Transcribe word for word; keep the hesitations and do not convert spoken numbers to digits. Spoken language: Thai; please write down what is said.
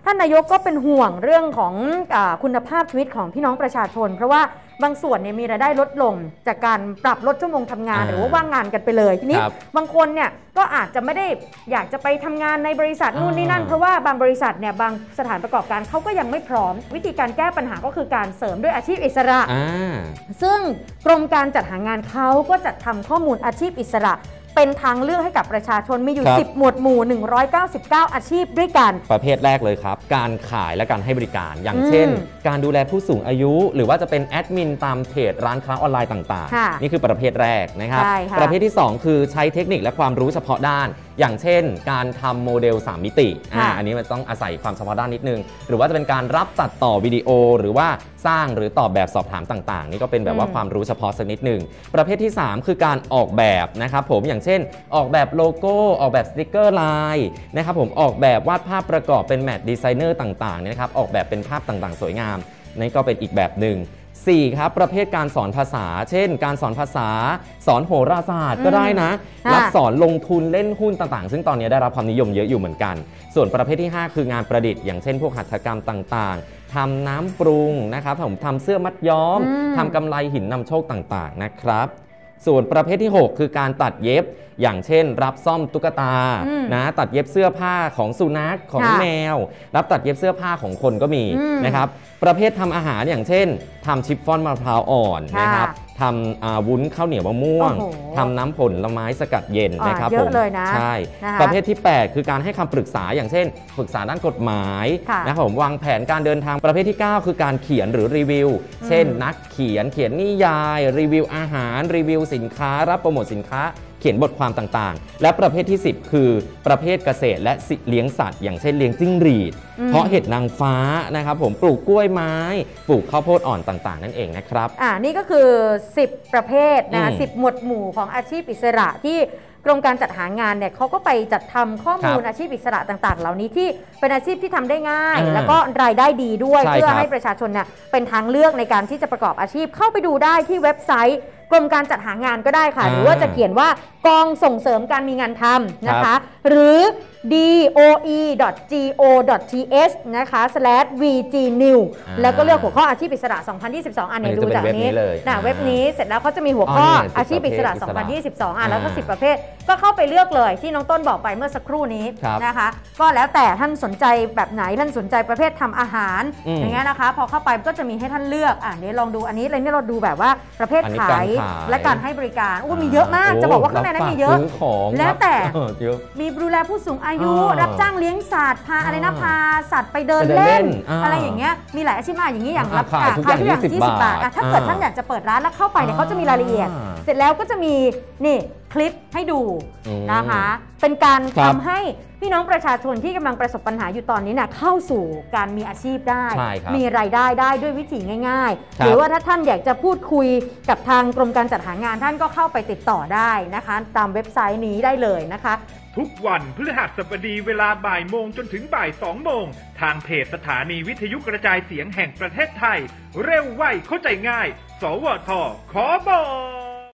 ท่านนายกก็เป็นห่วงเรื่องของอคุณภาพชีวิตของพี่น้องประชาชนเพราะว่าบางส่วนเนี่ยมีรายได้ลดลงจากการปรับลดชั่วโมงทำงานหรือว่าว่างงานกันไปเลยทีนี้บางคนเนี่ยก็อาจจะไม่ได้อยากจะไปทำงานในบริษัทนู่นนี่นั่นเพราะว่าบางบริษัทเนี่ยบางสถานประกอบการเขาก็ยังไม่พร้อมวิธีการแก้ปัญหาก็คือการเสริมด้วยอาชีพอิสระซึ่งกรมการจัดหางานเขาก็จัดทำข้อมูลอาชีพอิสระเป็นทางเลือกให้กับประชาชนมีอยู่สิบหมวดหมู่หนึ่งร้อยเก้าสิบเก้าอาชีพด้วยกันประเภทแรกเลยครับการขายและการให้บริการอย่างเช่นการดูแลผู้สูงอายุหรือว่าจะเป็นแอดมินตามเพจร้านค้าออนไลน์ต่างๆนี่คือประเภทแรกนะครับประเภทที่สองคือใช้เทคนิคและความรู้เฉพาะด้านอย่างเช่นการทำโมเดลสามมิติอ่าอันนี้มันต้องอาศัยความเฉพาะด้านนิดนึงหรือว่าจะเป็นการรับตัดต่อวิดีโอหรือว่าสร้างหรือตอบแบบสอบถามต่างๆนี่ก็เป็นแบบว่าความรู้เฉพาะสักนิดหนึ่งประเภทที่สามคือการออกแบบนะครับผมอย่างเช่นออกแบบโลโก้ออกแบบสติกเกอร์ลายนะครับผมออกแบบวาดภาพประกอบเป็นแมทดีไซเนอร์ต่างๆนะครับออกแบบเป็นภาพต่างๆสวยงามนี่ก็เป็นอีกแบบหนึ่งสี่ครับประเภทการสอนภาษาเช่นการสอนภาษาสอนโหราศาสตร์ก็ได้นะรับสอนลงทุนเล่นหุ้นต่างๆซึ่งตอนนี้ได้รับความนิยมเยอะอยู่เหมือนกันส่วนประเภทที่ห้าคืองานประดิษฐ์อย่างเช่นพวกหัตถกรรมต่างๆทำน้ำปรุงนะครับผมทำเสื้อมัดย้อมทำกำไลหินนำโชคต่างๆนะครับส่วนประเภทที่หกคือการตัดเย็บอย่างเช่นรับซ่อมตุ๊กตานะตัดเย็บเสื้อผ้าของสุนัขของแมวรับตัดเย็บเสื้อผ้าของคนก็มีนะครับประเภททำอาหารอย่างเช่นทำชิฟฟ่อนมะพร้าวอ่อนนะครับทำวุ้นข้าวเหนียวมะม่วงทำน้ำผลไม้สกัดเย็นนะครับผมใช่ประเภทที่แปดคือการให้คำปรึกษาอย่างเช่นปรึกษาด้านกฎหมายนะครับผมวางแผนการเดินทางประเภทที่เก้าคือการเขียนหรือรีวิวเช่นนักเขียนเขียนนิยายรีวิวอาหารรีวิวสินค้ารับโปรโมทสินค้าเขียนบทความต่างๆและประเภทที่สิบคือประเภทเกษตรและเลี้ยงสัตว์อย่างเช่นเลี้ยงจิ้งหรีดเพาะเห็ดนางฟ้านะครับผมปลูกกล้วยไม้ปลูกข้าวโพดอ่อนต่างๆนั่นเองนะครับอ่านี่ก็คือสิบประเภทนะสิบหมวดหมู่ของอาชีพอิสระที่กรมการจัดหางานเนี่ยเขาก็ไปจัดทำข้อมูลอาชีพอิสระต่างๆเหล่านี้ที่เป็นอาชีพที่ทำได้ง่ายแล้วก็รายได้ดีด้วยเพื่อให้ประชาชนเนี่ยเป็นทางเลือกในการที่จะประกอบอาชีพเข้าไปดูได้ที่เว็บไซต์กรมการจัดหางานก็ได้ค่ะหรือว่าจะเขียนว่ากองส่งเสริมการมีงานทำนะคะหรือ ดี โอ อี ดอท จี โอ ดอท ที เอช นะคะ slash วี จี นิว แล้วก็เลือกหัวข้ออาชีพอิสระสองพันยี่สิบสองอันนี้ดูจากนี้นะเว็บนี้เสร็จแล้วเขาจะมีหัวข้ออาชีพอิสระสองพันยี่สิบสองอันแล้วก็สิบประเภทก็เข้าไปเลือกเลยที่น้องต้นบอกไปเมื่อสักครู่นี้นะคะก็แล้วแต่ท่านสนใจแบบไหนท่านสนใจประเภททำอาหารอย่างเงี้ยนะคะพอเข้าไปก็จะมีให้ท่านเลือกอ่ะเดี๋ยวลองดูอันนี้เลยนี่เราดูแบบว่าประเภทขายและการให้บริการโอ้มีเยอะมากจะบอกว่าข้างในนั้นมีเยอะแล้วแต่มีดูแลผู้สูงอายุรับจ้างเลี้ยงสัตว์พาอะไรนะพาสัตว์ไปเดินเล่นอะไรอย่างเงี้ยมีหลายอาชีพมากอย่างนี้อย่างรับขายทุกอย่างยี่สิบบาทถ้าเกิดท่านอยากจะเปิดร้านแล้วเข้าไปเนี่ยเขาจะมีรายละเอียดเสร็จแล้วก็จะมีนี่คลิปให้ดูนะคะเป็นการทำให้พี่น้องประชาชนที่กำลังประสบปัญหาอยู่ตอนนี้เนี่ยเข้าสู่การมีอาชีพได้มีรายได้ได้ด้วยวิธีง่ายๆหรือว่าถ้าท่านอยากจะพูดคุยกับทางกรมการจัดหางานท่านก็เข้าไปติดต่อได้นะคะตามเว็บไซต์นี้ได้เลยนะคะทุกวันพฤหัสบดีเวลาบ่ายโมงจนถึงบ่ายสองโมงทางเพจสถานีวิทยุกระจายเสียงแห่งประเทศไทยเร็วไวเข้าใจง่ายสวทขอบอก